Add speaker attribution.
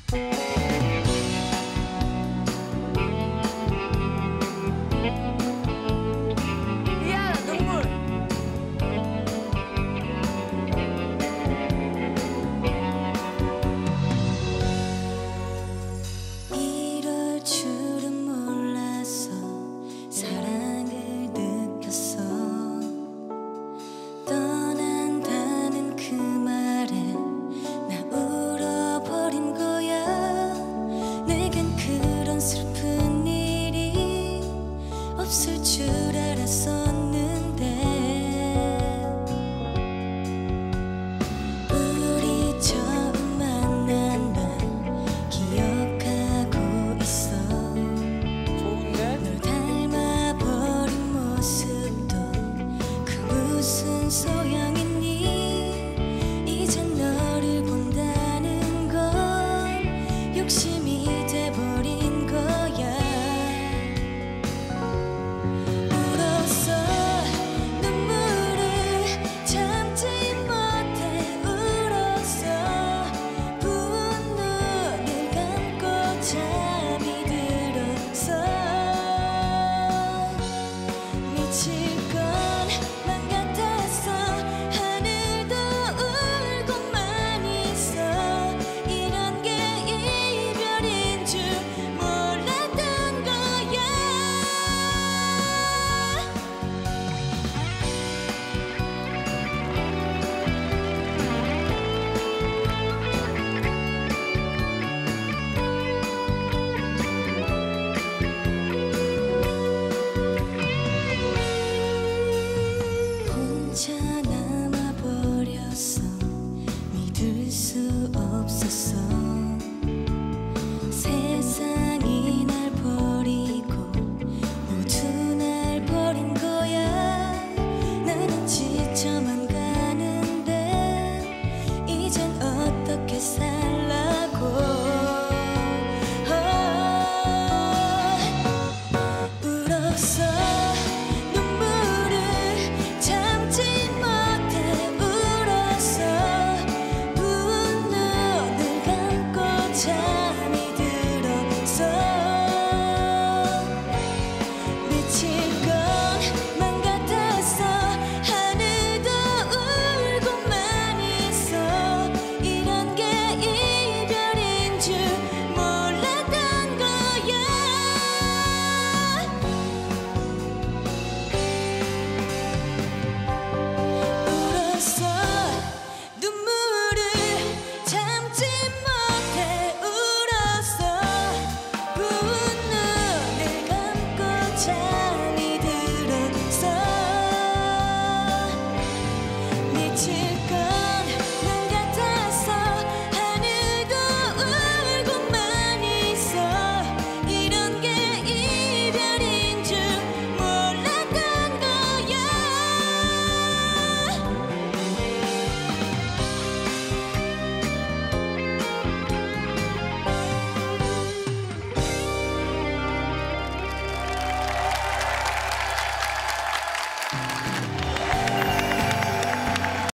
Speaker 1: 없을 줄 알았었는데 우리 처음 만난 날 기억하고 있어. 널 닮아버린 모습도 그 무슨 소용이니. 이젠 너를 본다는 건 욕심이 돼버린 거야. 혼자 남아버렸어. 믿을 수 없었어. 세상이 날 버리고 모두 날 버린 거야. 나는 지쳐만 가는데 이젠 어떻게 살라고. 울었어. 참